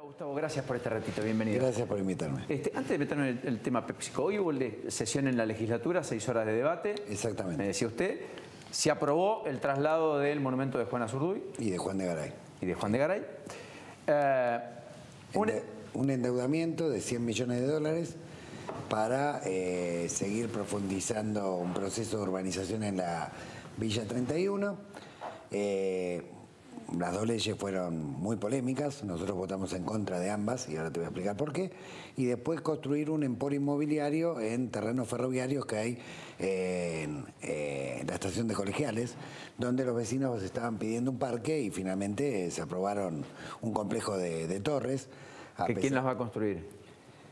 Gustavo, gracias por este ratito, bienvenido. Gracias por invitarme. Antes de meternos en el tema PepsiCo, hoy hubo sesión en la legislatura, 6 horas de debate. Exactamente. Me decía usted, se aprobó el traslado del monumento de Juan Azurduy. Y de Juan de Garay. Y de Juan de Garay. Un endeudamiento de 100 millones de dólares para seguir profundizando un proceso de urbanización en la Villa 31. Las dos leyes fueron muy polémicas, nosotros votamos en contra de ambas y ahora te voy a explicar por qué. Y después construir un emporio inmobiliario en terrenos ferroviarios que hay en la estación de Colegiales, donde los vecinos estaban pidiendo un parque y finalmente se aprobaron un complejo de torres. ¿Quién las va a construir?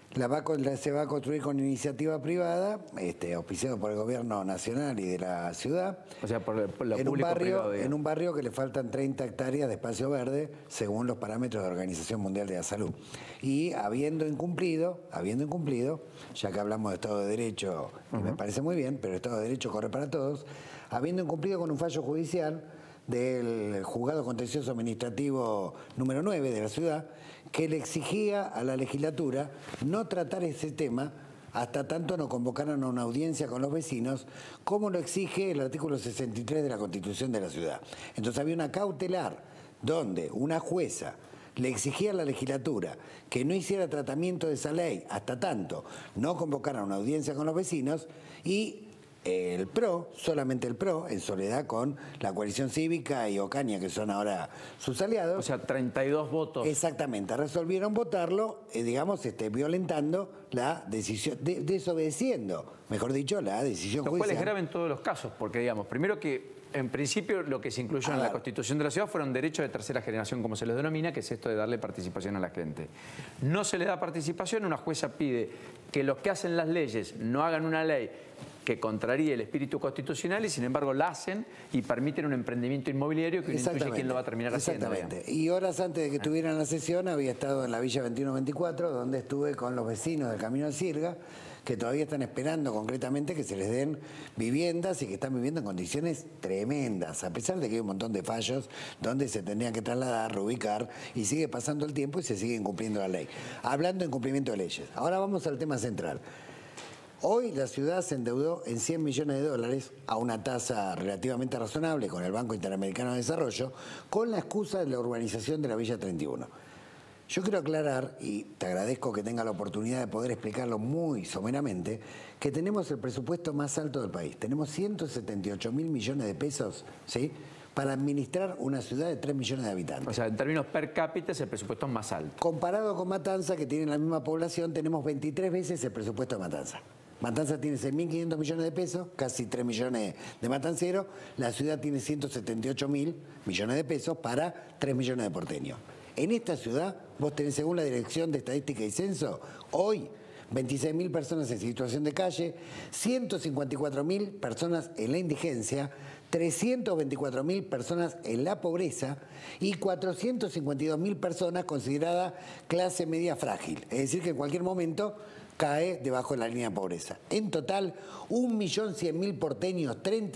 Se va a construir con iniciativa privada, auspiciado por el gobierno nacional y de la ciudad. O sea, por lo en público-privado. En un barrio que le faltan 30 hectáreas de espacio verde, según los parámetros de la Organización Mundial de la Salud. Y habiendo incumplido, ya que hablamos de Estado de Derecho, y me parece muy bien, pero el Estado de Derecho corre para todos, habiendo incumplido con un fallo judicial del Juzgado Contencioso Administrativo número 9 de la ciudad, que le exigía a la legislatura no tratar ese tema hasta tanto no convocaran a una audiencia con los vecinos, como lo exige el artículo 63 de la Constitución de la ciudad. Entonces había una cautelar donde una jueza le exigía a la legislatura que no hiciera tratamiento de esa ley hasta tanto no convocaran a una audiencia con los vecinos, y el PRO, solamente el PRO, en soledad con la coalición cívica y Ocaña, que son ahora sus aliados. O sea, 32 votos. Exactamente, resolvieron votarlo, violentando la decisión, desobedeciendo, mejor dicho, la decisión judicial. Lo cual es grave en todos los casos, porque digamos, primero que en principio lo que se incluyó en la Constitución de la ciudad fueron derechos de tercera generación, como se los denomina, que es esto de darle participación a la gente. No se le da participación, una jueza pide que los que hacen las leyes no hagan una ley que contraríe el espíritu constitucional y sin embargo la hacen y permiten un emprendimiento inmobiliario que no intuye quién lo va a terminar haciendo. Exactamente. Y horas antes de que tuvieran la sesión había estado en la Villa 2124, donde estuve con los vecinos del Camino al Sirga, que todavía están esperando concretamente que se les den viviendas y que están viviendo en condiciones tremendas, a pesar de que hay un montón de fallos donde se tendrían que trasladar, reubicar, y sigue pasando el tiempo y se sigue incumpliendo la ley. Hablando de incumplimiento de leyes, ahora vamos al tema central. Hoy la ciudad se endeudó en 100 millones de dólares a una tasa relativamente razonable con el Banco Interamericano de Desarrollo, con la excusa de la urbanización de la Villa 31. Yo quiero aclarar, y te agradezco que tenga la oportunidad de poder explicarlo muy someramente, que tenemos el presupuesto más alto del país. Tenemos 178 mil millones de pesos, ¿sí?, para administrar una ciudad de 3 millones de habitantes. O sea, en términos per cápita es el presupuesto más alto. Comparado con Matanza, que tiene la misma población, tenemos 23 veces el presupuesto de Matanza. Matanza tiene 6.500 millones de pesos, casi 3 millones de matanceros. La ciudad tiene 178 mil millones de pesos para 3 millones de porteños. En esta ciudad, vos tenés, según la Dirección de Estadística y Censo, hoy 26.000 personas en situación de calle, 154.000 personas en la indigencia, 324.000 personas en la pobreza y 452.000 personas consideradas clase media frágil. Es decir, que en cualquier momento cae debajo de la línea de pobreza. En total, 1.100.000 porteños,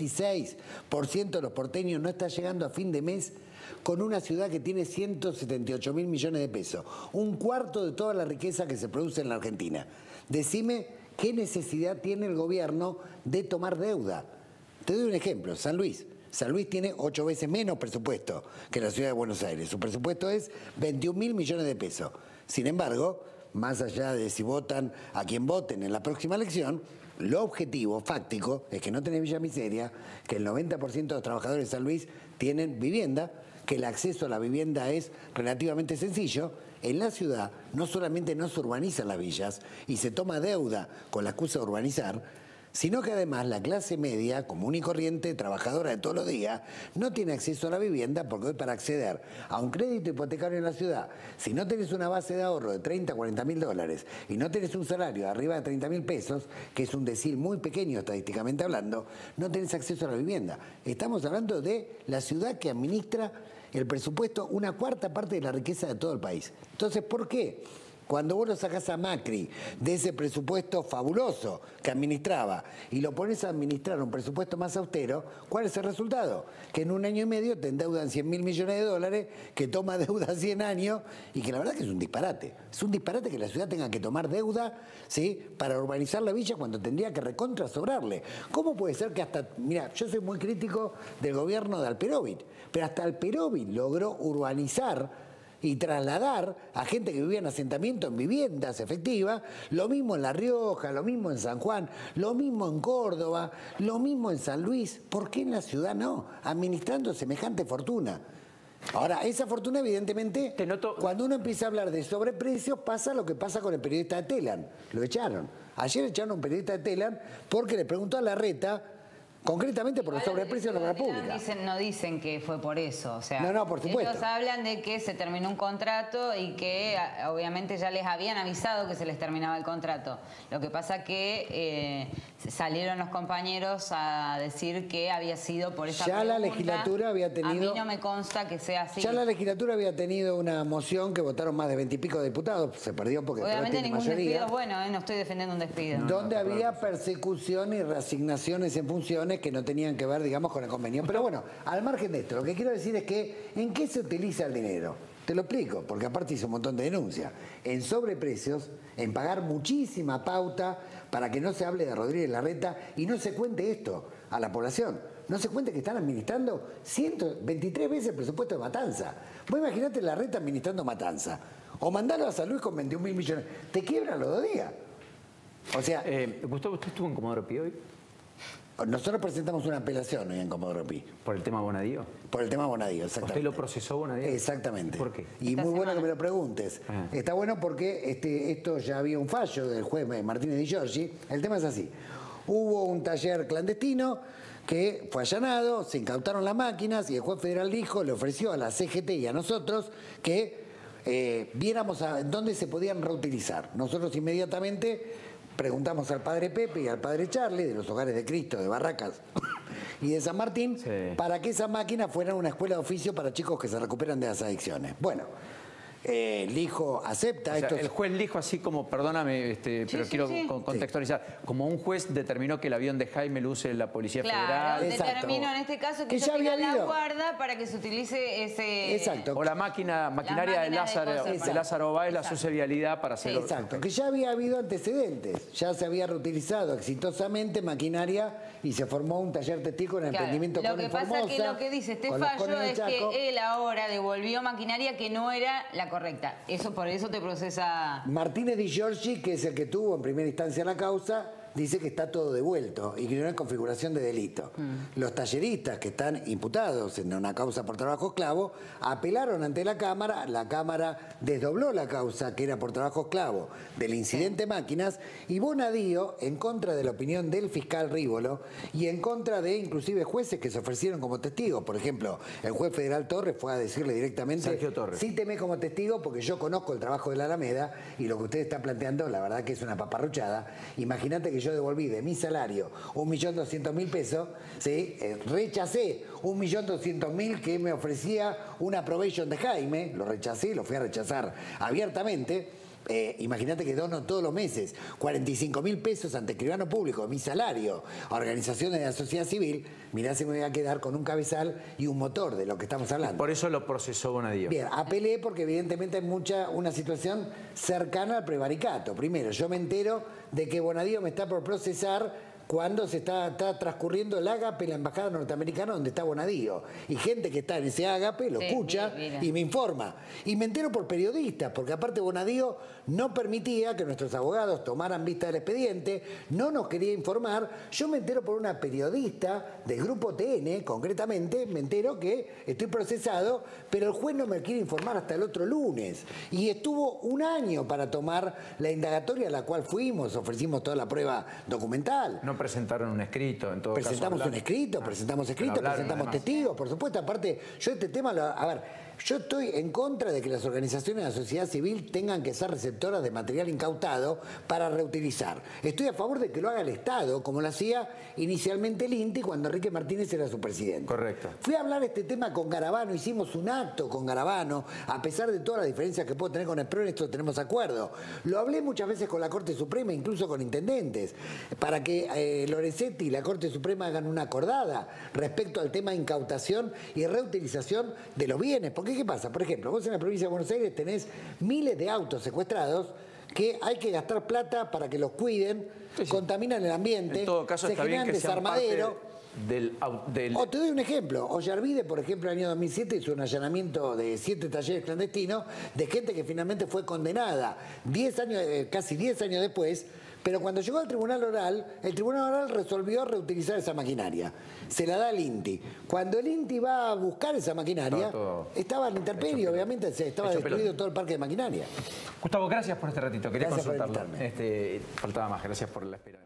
36% de los porteños no está llegando a fin de mes, con una ciudad que tiene 178 mil millones de pesos, un cuarto de toda la riqueza que se produce en la Argentina. Decime qué necesidad tiene el gobierno de tomar deuda. Te doy un ejemplo, San Luis. San Luis tiene 8 veces menos presupuesto que la ciudad de Buenos Aires. Su presupuesto es 21 mil millones de pesos. Sin embargo, más allá de si votan a quien voten en la próxima elección, lo objetivo, fáctico, es que no tenés Villa Miseria, que el 90% de los trabajadores de San Luis tienen vivienda, que el acceso a la vivienda es relativamente sencillo. En la ciudad no solamente no se urbanizan las villas y se toma deuda con la excusa de urbanizar, sino que además la clase media, común y corriente, trabajadora de todos los días, no tiene acceso a la vivienda, porque hoy para acceder a un crédito hipotecario en la ciudad, si no tenés una base de ahorro de 30, 40 mil dólares y no tenés un salario de arriba de 30 mil pesos, que es un decil muy pequeño estadísticamente hablando, no tenés acceso a la vivienda. Estamos hablando de la ciudad que administra el presupuesto, una cuarta parte de la riqueza de todo el país. Entonces, ¿por qué Cuando vos lo sacás a Macri de ese presupuesto fabuloso que administraba y lo pones a administrar un presupuesto más austero, ¿cuál es el resultado? Que en un año y medio te endeudan 100.000 millones de dólares, que toma deuda 100 años y que la verdad que es un disparate. Es un disparate que la ciudad tenga que tomar deuda, ¿sí?, para urbanizar la villa cuando tendría que recontra sobrarle. ¿Cómo puede ser que hasta, mira, yo soy muy crítico del gobierno de Alperovich, pero hasta Alperovich logró urbanizar y trasladar a gente que vivía en asentamiento en viviendas efectivas, lo mismo en La Rioja, lo mismo en San Juan, lo mismo en Córdoba, lo mismo en San Luis. ¿Por qué en la ciudad no? Administrando semejante fortuna. Ahora, esa fortuna evidentemente, cuando uno empieza a hablar de sobreprecios, pasa lo que pasa con el periodista de Telam. Lo echaron. Ayer echaron a un periodista de Telam porque le preguntó a Larreta, concretamente por el sobreprecio de la obra pública. No dicen que fue por eso, o sea, no, por supuesto. Ellos hablan de que se terminó un contrato y que obviamente ya les habían avisado que se les terminaba el contrato. Lo que pasa que salieron los compañeros a decir que había sido por esa pregunta. La legislatura había tenido... A mí no me consta que sea así. Ya la legislatura había tenido una moción que votaron más de 20 y pico de diputados, se perdió porque obviamente tiene ningún mayoría. Despido, bueno, no estoy defendiendo un despido. Donde había persecución y reasignaciones en funciones que no tenían que ver, digamos, con el convenio. Pero bueno, al margen de esto, lo que quiero decir es que ¿en qué se utiliza el dinero? Te lo explico, porque aparte hice un montón de denuncias. En sobreprecios, en pagar muchísima pauta para que no se hable de Rodríguez Larreta y no se cuente esto a la población. No se cuente que están administrando 123 veces el presupuesto de Matanza. Vos imaginate Larreta administrando Matanza. O mandalo a San Luis con 21.000 millones. Te quiebran los 2 días. O sea... Gustavo, ¿usted estuvo en Comodoro Pi hoy? Nosotros presentamos una apelación hoy en Comodoro Pi. ¿Por el tema Bonadío? Por el tema Bonadío, exactamente. ¿Usted lo procesó Bonadío? Exactamente. ¿Por qué? Y muy bueno que me lo preguntes. Está bueno porque esto ya había un fallo del juez Martínez Di Giorgi. El tema es así. Hubo un taller clandestino que fue allanado, se incautaron las máquinas y el juez federal dijo, le ofreció a la CGT y a nosotros que viéramos dónde se podían reutilizar. Nosotros inmediatamente preguntamos al padre Pepe y al padre Charlie, de los Hogares de Cristo, de Barracas y de San Martín, para que esas máquinas fueran una escuela de oficio para chicos que se recuperan de las adicciones. Bueno, el hijo acepta. O sea, el juez dijo así como, perdóname, pero quiero contextualizar, como un juez determinó que el avión de Jaime lo use la Policía Federal. Determinó en este caso que ya había la guarda para que se utilice ese... Exacto. O la maquinaria de Lázaro Báez, la sucevialidad para hacerlo. Exacto, que ya había habido antecedentes, ya se había reutilizado exitosamente maquinaria y se formó un taller testícola en emprendimiento con Formosa. Lo que pasa es que lo que dice este fallo es que él ahora devolvió maquinaria que no era la correcta. Por eso te procesa... Martínez Di Giorgi, que es el que tuvo en primera instancia la causa, dice que está todo devuelto y que no hay configuración de delito. Los talleristas que están imputados en una causa por trabajo esclavo apelaron ante la Cámara desdobló la causa que era por trabajo esclavo del incidente máquinas y Bonadío, en contra de la opinión del fiscal Rívolo y en contra de inclusive jueces que se ofrecieron como testigos. Por ejemplo, el juez federal Torres fue a decirle directamente, Sergio Torres, cíteme como testigo porque yo conozco el trabajo de la Alameda y lo que usted está planteando la verdad que es una paparruchada. Imagínate que yo devolví de mi salario 1.200.000 pesos, ¿sí? Rechacé 1.200.000 que me ofrecía una probation de Jaime, lo rechacé, lo fui a rechazar abiertamente. Imagínate que dono todos los meses 45.000 pesos ante escribano público de mi salario a organizaciones de la sociedad civil. Mirá si me voy a quedar con un cabezal y un motor de lo que estamos hablando. Por eso lo procesó Bonadío. Bien, apelé porque evidentemente hay una situación cercana al prevaricato. Primero, yo me entero de que Bonadío me está por procesar cuando se está transcurriendo el ágape en la embajada norteamericana donde está Bonadío. Y gente que está en ese ágape lo escucha y me informa. Y me entero por periodistas, porque aparte Bonadío no permitía que nuestros abogados tomaran vista del expediente, no nos quería informar. Yo me entero por una periodista del Grupo TN, concretamente, me entero que estoy procesado, pero el juez no me quiere informar hasta el otro lunes. Y estuvo un año para tomar la indagatoria a la cual fuimos, ofrecimos toda la prueba documental. No presentaron un escrito, en todo caso. Presentamos un escrito, presentamos testigos, por supuesto. Aparte, yo este tema, a ver, Yo estoy en contra de que las organizaciones de la sociedad civil tengan que ser receptoras de material incautado para reutilizar. Estoy a favor de que lo haga el Estado, como lo hacía inicialmente el INTI cuando Enrique Martínez era su presidente. Correcto. Fui a hablar este tema con Garabano, hicimos un acto con Garabano, a pesar de todas las diferencias que puedo tener con el PRO, en esto tenemos acuerdo. Lo hablé muchas veces con la Corte Suprema, incluso con intendentes, para que Lorenzetti y la Corte Suprema hagan una acordada respecto al tema de incautación y reutilización de los bienes. Porque ¿qué pasa? Por ejemplo, vos en la provincia de Buenos Aires tenés miles de autos secuestrados que hay que gastar plata para que los cuiden, contaminan el ambiente, en todo caso, se está bien generan que sean desarmadero. Del... O te doy un ejemplo. Ollarvide, por ejemplo, en el año 2007 hizo un allanamiento de 7 talleres clandestinos de gente que finalmente fue condenada 10 años, casi 10 años después, pero cuando llegó al Tribunal Oral, el Tribunal Oral resolvió reutilizar esa maquinaria. Se la da al INTI. Cuando el INTI va a buscar esa maquinaria, estaba en la intemperie, obviamente, estaba destruido todo el parque de maquinaria. Gustavo, gracias por este ratito. Quería Gracias por consultarlo. invitarme. Faltaba más. Gracias por la espera.